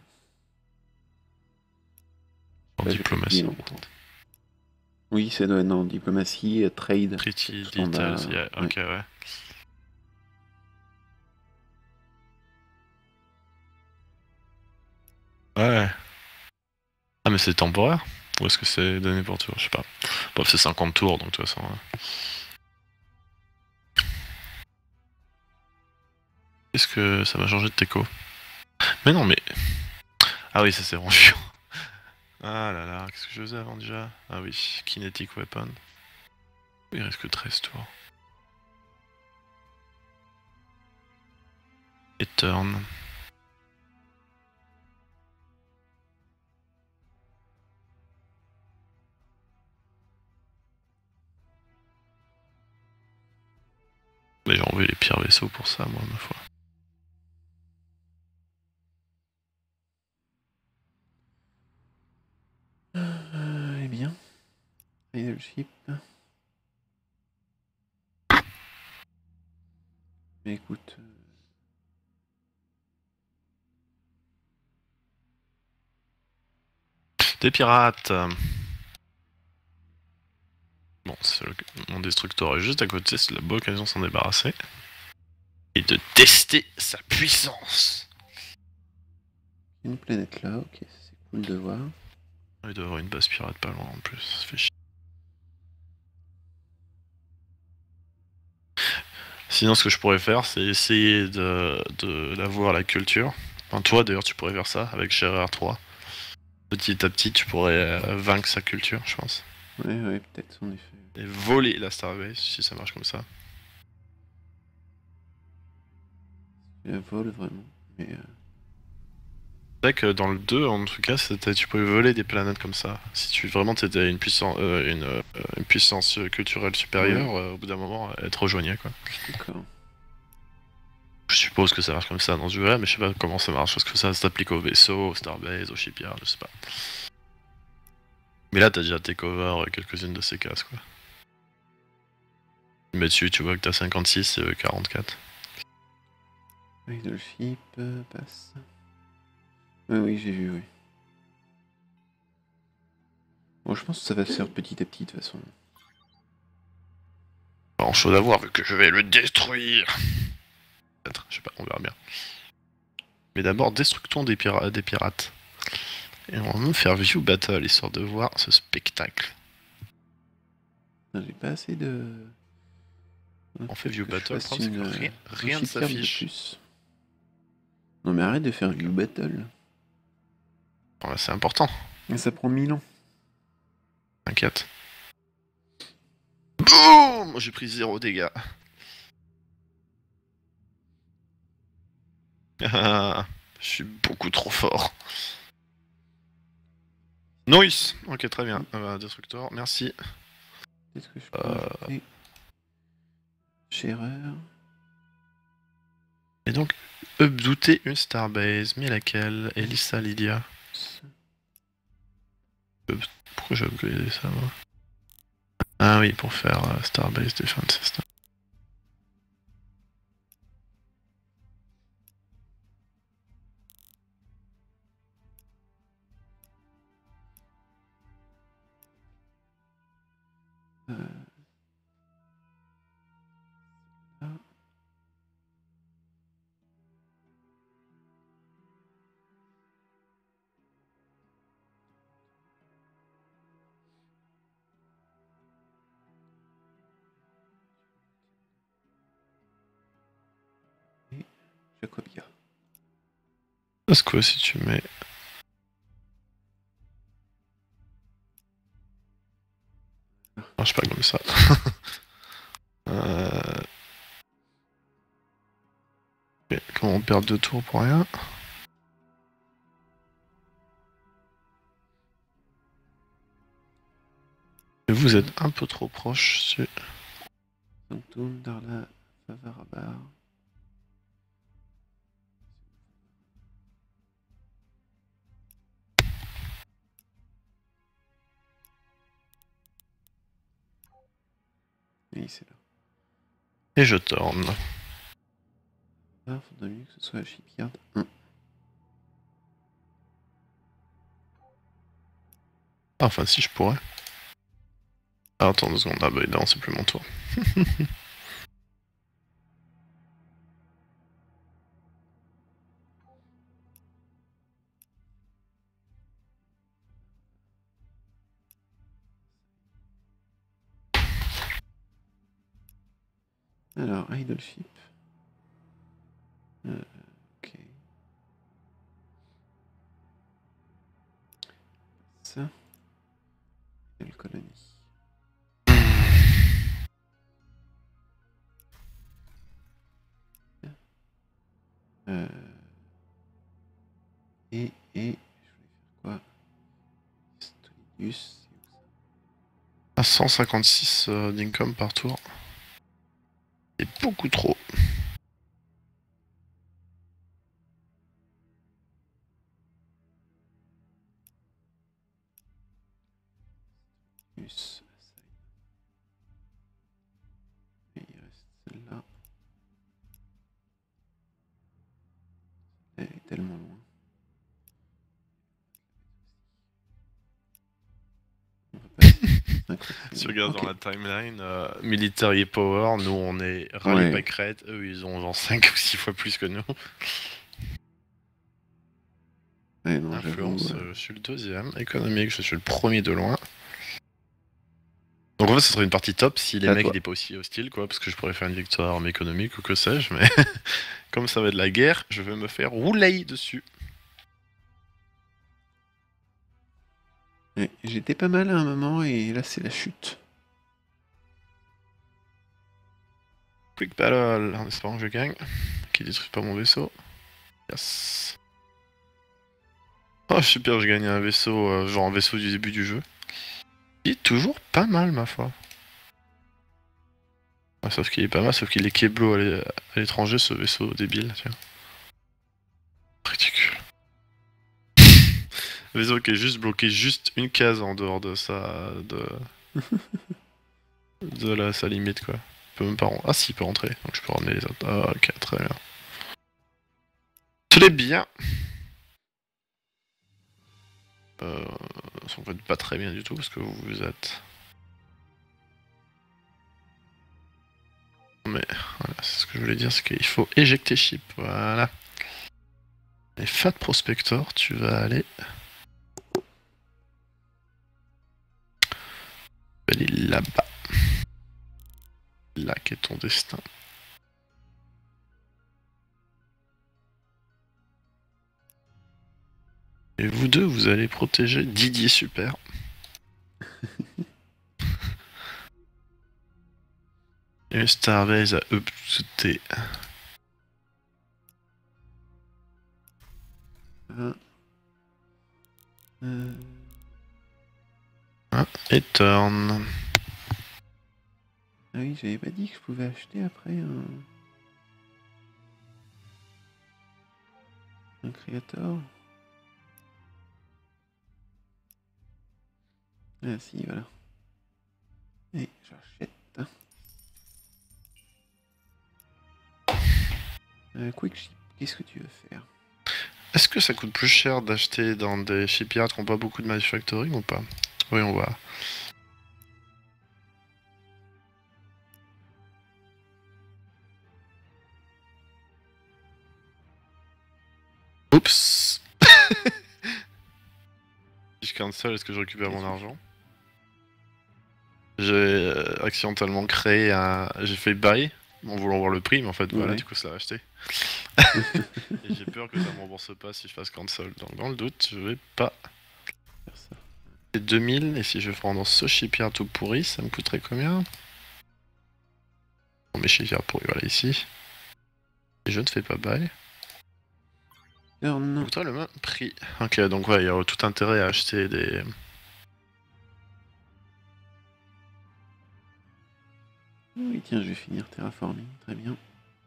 En Bah, diplomatie. Oui, c'est dans diplomatie, trade. Pretty standard, details, yeah. Ok, ouais. Ouais. Ah mais c'est temporaire? Ou est-ce que c'est donné pour tour? Je sais pas. Bref, c'est 50 tours, donc de toute façon... Qu'est-ce que ça m'a changé de teco? Mais non, mais... Ah oui, ça c'est vraiment chiant. Ah là là, qu'est-ce que je faisais avant déjà? Ah oui, Kinetic Weapon. Il reste que 13 tours. Et turn. Mais j'ai enlevé les pires vaisseaux pour ça, moi, ma foi. Eh bien. Leadership. Mais écoute. Des pirates. Bon, mon destructeur est juste à côté, c'est la bonne occasion de s'en débarrasser. Et de tester sa puissance. Une planète là, ok, c'est cool de voir. Il doit y avoir une base pirate pas loin en plus, ça fait chier. Sinon, ce que je pourrais faire, c'est essayer d'avoir la culture. Enfin, toi d'ailleurs, tu pourrais faire ça avec Scherer 3. Petit à petit, tu pourrais vaincre sa culture, je pense. Ouais, peut-être en effet. Et voler la Starbase, si ça marche comme ça. La vol vraiment. Mais C'est vrai que dans le 2, en tout cas, tu pouvais voler des planètes comme ça. Si tu vraiment t'étais une puissance culturelle supérieure, au bout d'un moment, elle te rejoignait, quoi. d'accord. Je suppose que ça marche comme ça dans ce jeu-là, mais je sais pas comment ça marche. Est-ce que ça s'applique au vaisseau, au Starbase, au shipyard, je sais pas. Mais là, t'as déjà takeover quelques-unes de ces cases, quoi. Tu mets dessus, tu vois que t'as 56 et 44. Idolship passe. Oui, j'ai vu, oui. Bon, je pense que ça va se faire petit à petit de toute façon. Pas grand chose à voir vu que je vais le détruire. Peut-être, je sais pas, on verra bien. Mais d'abord, destructons des pirates. Et on va même faire view battle histoire de voir ce spectacle. J'ai pas assez de. On fait view battle, le problème c'est que rien ne shipyard s'affiche. plus. Non mais arrête de faire view battle. Bon, là, c'est important, Ça prend 1000 ans. t'inquiète. Boum! J'ai pris 0 dégâts. Je suis beaucoup trop fort. Nice! Ok, très bien. Destructor, merci. Qu'est-ce que je peux rajouter? Shareur. Et donc, updooter une Starbase, mais laquelle? Elissa Lydia. Pourquoi j'ai upgradé ça, moi? Ah oui, pour faire Starbase Defense System. Jacobia. Parce que si tu mets... marche pas comme ça. Ok, comment on perd 2 tours pour rien? Et vous êtes un peu trop proche. Sanctum, Darla, Favarabar. Oui, c'est là. Et je tourne. Ah, faudrait mieux que ce soit la shipyard 1. Ah, enfin, si je pourrais. Ah, attends 2 secondes. Ah, bah non, c'est plus mon tour. Alors, Idolship. Ok. Ça. Quelle colonie? Et je voulais faire quoi? Stolidus. À 156 d'income par tour. C'est beaucoup trop. Stolidus. Et il reste celle-là. Elle est tellement loin. On va pas Si tu regardes Ok. dans la timeline, Military Power, nous on est Rally Ouais. Packrate, eux ils ont genre 5 ou 6 fois plus que nous. Ouais, non, Influence, j'avoue. je suis le deuxième. Économique, je suis le premier de loin. Donc en fait, ce serait une partie top si les À mecs toi. n'étaient pas aussi hostiles, quoi, parce que je pourrais faire une victoire en économique ou que sais-je, mais comme ça va être la guerre, je vais me faire rouler dessus. Ouais, j'étais pas mal à un moment et là c'est la chute. Quick battle, en espérant que je gagne. qui détruisent pas mon vaisseau. Yes. Oh super, j'ai gagné un vaisseau, genre un vaisseau du début du jeu. Il est toujours pas mal ma foi. Ah, sauf qu'il est pas mal, sauf qu'il est keblo à l'étranger ce vaisseau débile, tiens. Ridicule. Le vaisseau qui est juste bloqué juste une case en dehors de sa... de sa limite quoi. Il peut même pas rentrer. Ah si, il peut rentrer, donc je peux ramener les autres. Ah ok, très bien. Très bien. Ça en fait pas très bien du tout parce que vous êtes... Mais voilà, c'est ce que je voulais dire, c'est qu'il faut éjecter ship, voilà. Et Fat Prospector, tu vas aller là-bas. Là qu'est ton destin. Et vous deux, vous allez protéger Didier Super. Et Starbase a updaté. Et turn. Ah oui, j'avais pas dit que je pouvais acheter après un créateur. Ah si, voilà. Et j'achète. Quick Ship, qu'est-ce que tu veux faire? Est-ce que ça coûte plus cher d'acheter dans des shipyards qui n'ont pas beaucoup de manufacturing ou pas? Oui, on voit. Oups. Si je cancel, est-ce que je récupère mon argent? J'ai accidentellement créé un... J'ai fait buy, en voulant voir le prix, mais en fait, voilà, Ouais. du coup, ça l'a acheté. Et j'ai peur que ça me rembourse pas si je fasse cancel. Donc, dans le doute, je vais pas Faire ça. C'est 2000, et si je prends dans ce shipyard tout pourri, ça me coûterait combien? Bon, mes shipyards pourris, voilà, ici. Et je ne fais pas buy. Non. Coûterait le même prix. Ok, donc ouais, il y a tout intérêt à acheter des... Oui, tiens, je vais finir terraforming, très bien.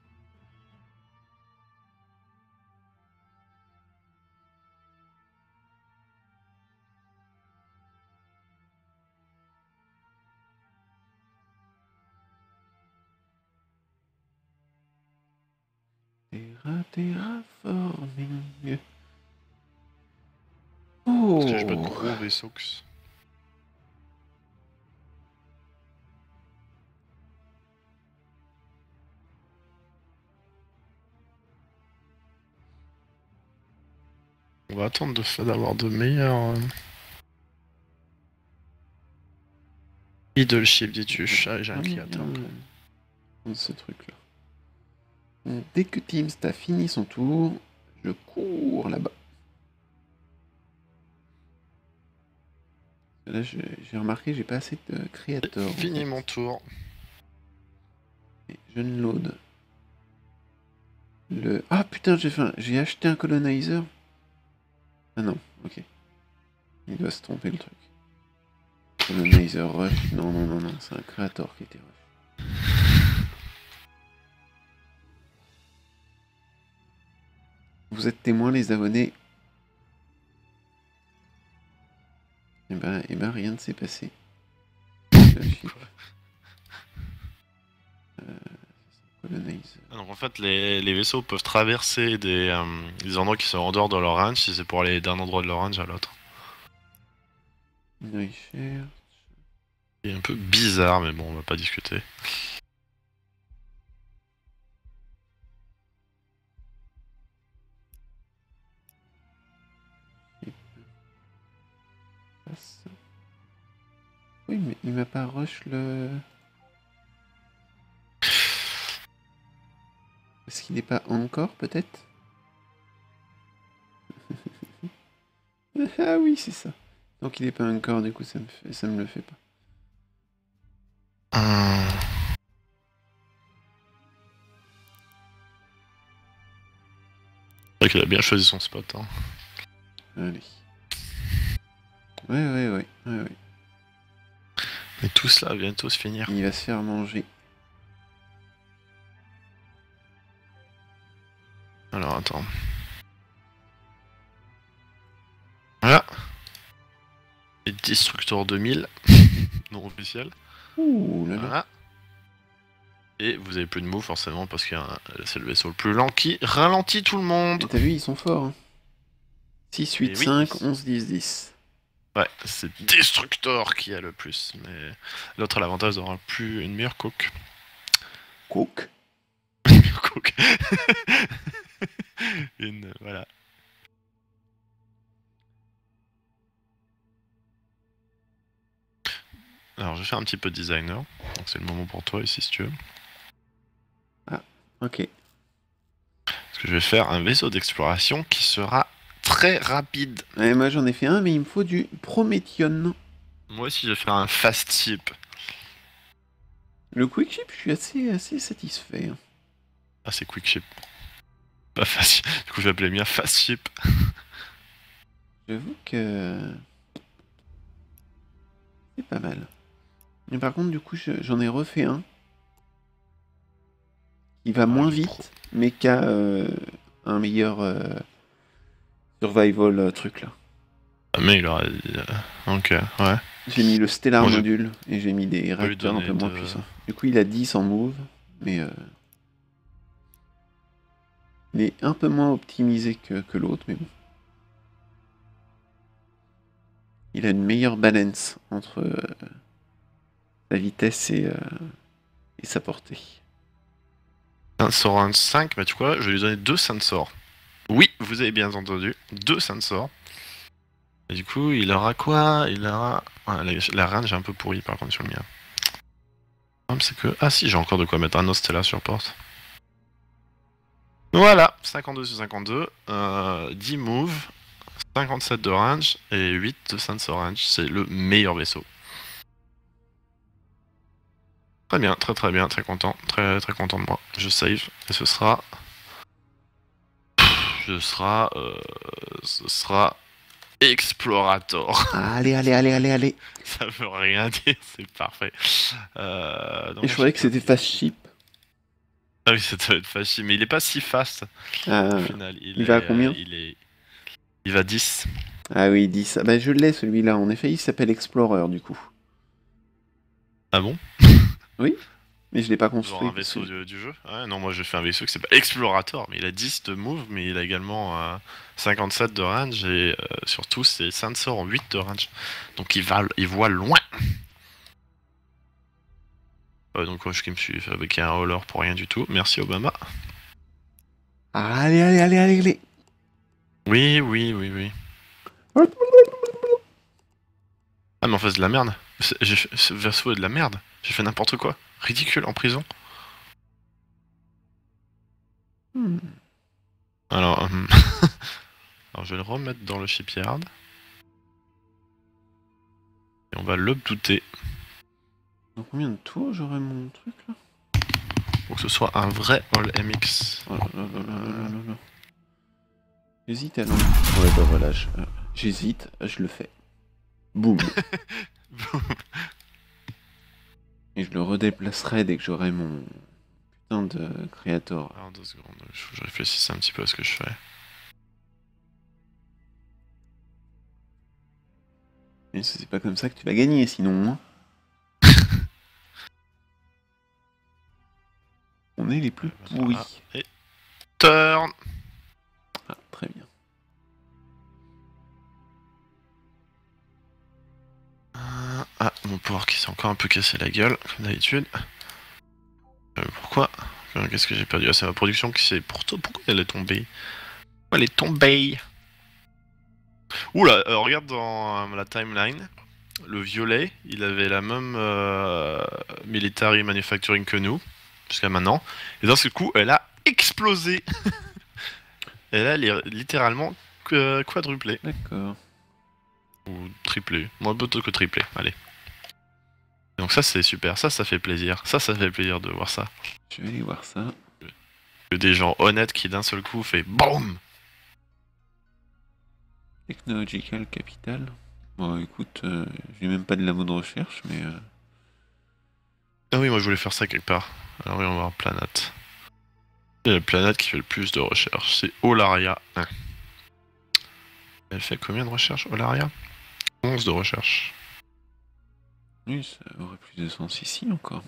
Terraforming. Oh! Parce que j'ai pas de gros vaisseaux que... On va attendre d'avoir de meilleurs... Idle ship, dis-tu. Ah, j'ai un créateur. Ce truc-là. Dès que Teams a fini son tour, je cours là-bas. Là, j'ai remarqué, j'ai pas assez de créateurs. Fini mon tour. Et je ne load. Ah putain, j'ai acheté un colonizer. Ah non, ok. Il doit se tromper le truc. Colonizer rush. Non, non, non, non, c'est un créateur qui était rush. Vous êtes témoins, les abonnés. Eh ben, rien ne s'est passé. Colonizer. Donc en fait, les vaisseaux peuvent traverser des endroits qui sont en dehors de leur range si c'est pour aller d'un endroit de leur range à l'autre. Recherche. C'est un peu bizarre, mais bon, on va pas discuter. Oui, mais il m'a pas rush le... Est-ce qu'il n'est pas encore, peut-être? Ah oui, c'est ça. Donc il n'est pas encore, du coup, ça me le fait pas. C'est vrai qu'il a bien choisi son spot. Hein. Allez. Ouais. Mais tout cela va bientôt se finir. Il va se faire manger. Alors attends. Voilà. Et Destructor 2000. Non officiel. Ouh là là. Voilà. Et vous avez plus de mots forcément parce que c'est le vaisseau le plus lent qui ralentit tout le monde. T'as vu, ils sont forts. Hein. 6, 8, Et oui. 5, 11, 10, 10. Ouais, c'est Destructor qui a le plus, mais l'autre a l'avantage d'avoir une meilleure coque. Coke. Une meilleure coque. Voilà. Alors je vais faire un petit peu de designer, donc c'est le moment pour toi ici si tu veux. Ok. Parce que je vais faire un vaisseau d'exploration qui sera très rapide. Ouais, moi j'en ai fait un, mais il me faut du Promethean. Moi aussi je vais faire un fast ship. Le quick ship, je suis assez satisfait. Hein. Ah c'est quick ship. Pas fast. Du coup je vais appeler le mien fast ship. J'avoue que c'est pas mal. Mais par contre, du coup, j'en ai refait un qui va moins vite, mais qui a un meilleur survival truc là. Ah, mais il aura... Ok, ouais. J'ai mis le Stellar Moi, je- Module et j'ai mis des peux lui réacteurs un peu donner moins de- puissants. Du coup, il a 10 en move, mais il est un peu moins optimisé que l'autre, mais bon. Il a une meilleure balance entre sa vitesse et sa portée. Sensor 5, bah tu vois, je vais lui donner 2 sensors. Oui, vous avez bien entendu, 2 sensors. Et du coup, il aura quoi? Il aura... Ouais, la range est un peu pourrie par contre sur le mien. Le problème c'est que... Ah si, j'ai encore de quoi mettre un Ostella sur porte. Voilà, 52 sur 52, 10 move, 57 de range et 8 de sensor range. C'est le meilleur vaisseau. Très bien, très content. Très content de moi. Je save et ce sera... Ce sera Explorator. Allez. Ça veut rien dire, c'est parfait. Et je croyais que c'était fast ship. Ah oui, ça doit être facile, mais il est pas si fast au final. Il va à combien Il va 10. Ah oui, 10. Ah bah, je l'ai celui-là. En effet, il s'appelle Explorer du coup. Ah bon? Oui, mais je l'ai pas Genre construit. un vaisseau du jeu? Ouais, non, moi j'ai fait un vaisseau qui s'appelle Explorator, mais il a 10 de move, mais il a également 57 de range et surtout ses sensors en 8 de range. Donc il voit loin. Donc je me suis fabriqué un hauler pour rien du tout. Merci Obama. Allez. Oui. Ah mais en fait c'est de la merde. Ce vaisseau est de la merde. J'ai fait n'importe quoi. Ridicule en prison. Alors, alors je vais le remettre dans le shipyard. Et on va l'updooter. Dans combien de tours j'aurai mon truc là? Pour que ce soit un vrai All MX. Oh là. J'hésite à l'enlever. Ouais bah voilà, j'hésite, je le fais. Boum. Et je le redéplacerai dès que j'aurai mon putain de créateur. Alors 2 secondes, je réfléchisse un petit peu à ce que je fais. Mais c'est pas comme ça que tu vas gagner sinon. Hein. On est les plus pourris. Voilà. Et turn. Ah, très bien. Ah, mon pouvoir qui s'est encore un peu cassé la gueule, comme d'habitude. Pourquoi? Qu'est-ce que j'ai perdu? Ah, c'est ma production qui s'est... Pourquoi elle est tombée? Pourquoi elle est tombée? Oula, regarde dans la timeline. Le violet, il avait la même military manufacturing que nous, jusqu'à maintenant. Et dans ce coup, elle a explosé. Et là, elle est littéralement quadruplée. D'accord. Ou triplée. Moi, plutôt que triplée, allez. Donc ça, c'est super. Ça fait plaisir. Ça fait plaisir de voir ça. Je vais aller voir ça. Que des gens honnêtes qui d'un seul coup fait BOUM Technological Capital. Bon, écoute, j'ai même pas de l'ammo de recherche, mais... Ah oui, moi je voulais faire ça quelque part. Alors oui, on va voir planète. Et la planète qui fait le plus de recherche, c'est Olaria 1. Elle fait combien de recherche, Olaria? 11 de recherche. Oui, ça aurait plus de sens ici encore.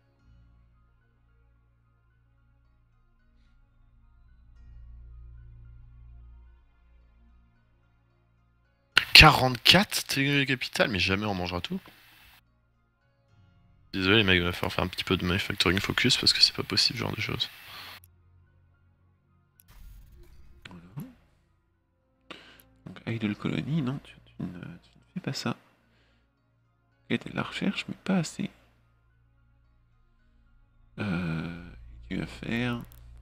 « 44 technologie capitale, mais jamais on mangera tout. Désolé les mecs, il va falloir faire un petit peu de manufacturing focus parce que c'est pas possible ce genre de choses. Voilà. Donc Idle Colony, non, tu ne fais pas ça. Tu as de la recherche, mais pas assez. Tu vas faire...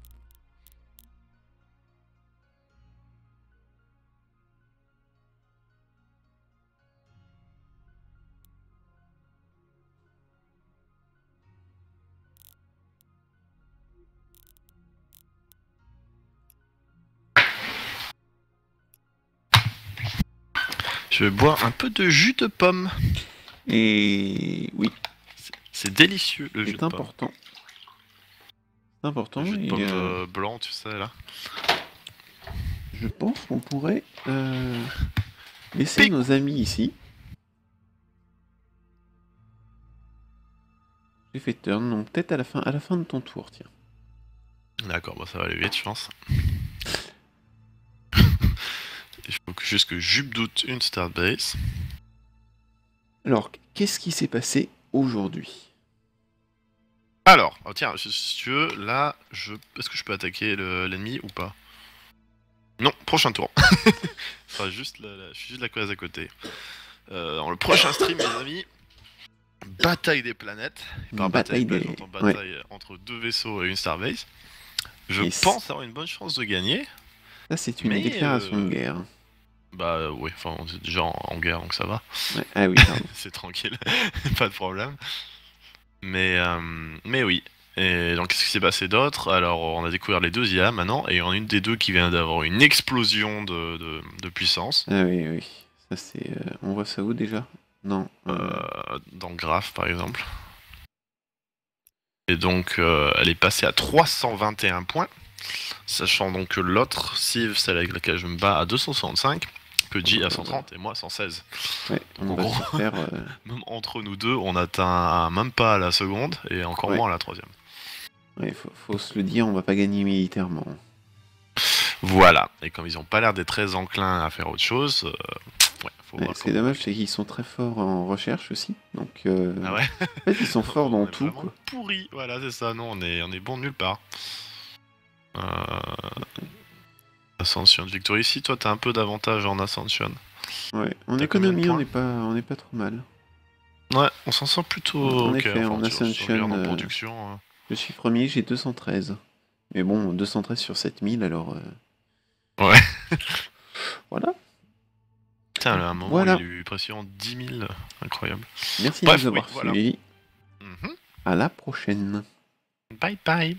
Je vais boire un peu de jus de pomme. Et oui, C'est délicieux le jus de c'est pomme. important. C'est important. Le jus de Et pomme blanc, tu sais là. je pense qu'on pourrait laisser nos amis ici. J'ai fait turn, donc peut-être à la fin de ton tour, tiens. D'accord, bon ça va aller vite je pense. Il faut juste que j'updoute une start base. Alors, qu'est-ce qui s'est passé aujourd'hui? Alors, oh tiens, si tu veux, là, est-ce que je peux attaquer l'ennemi ou pas? Non, prochain tour. Enfin, juste je suis juste la case à côté. Dans le prochain stream, mes amis, bataille des planètes. Et par bataille, j'entends bataille entre deux vaisseaux et une starbase. Je pense avoir une bonne chance de gagner. Ça, c'est une déclaration de guerre. Bah oui, enfin, on est déjà en guerre, donc ça va. Ouais. Ah oui, pardon. C'est tranquille, pas de problème. Mais oui. Et donc, qu'est-ce qui s'est passé d'autre? Alors, on a découvert les deux IA maintenant, et en une des deux qui vient d'avoir une explosion de puissance. Ah oui, oui. Ça, c'est. On voit ça où déjà? Non. Dans Graph, par exemple. Et donc, elle est passée à 321 points. Sachant donc que l'autre, Civ, celle avec laquelle je me bats, à 265. Pudgy à 130 et moi 116. Ouais, donc, en gros, même entre nous deux, on atteint même pas à la seconde et encore moins à la troisième. Ouais, faut se le dire, on va pas gagner militairement. Voilà, et comme ils ont pas l'air d'être très enclins à faire autre chose, faut voir. C'est dommage, c'est qu'ils sont très forts en recherche aussi. Donc, ah ouais. En fait, ils sont forts dans tout. Quoi. Pourri, voilà, c'est ça. Non, on est bon de nulle part. Ascension de Victory. Ici, toi, t'as un peu d'avantage en Ascension. Ouais, en économie, on n'est pas trop mal. Ouais, on s'en sort plutôt. En effet, en Ascension, en production. Je suis premier, j'ai 213. Mais bon, 213 sur 7000, alors... Ouais. Voilà. Putain, à un moment, il y a eu pression 10 000. Incroyable. Merci de nous avoir suivis. À la prochaine. Bye bye.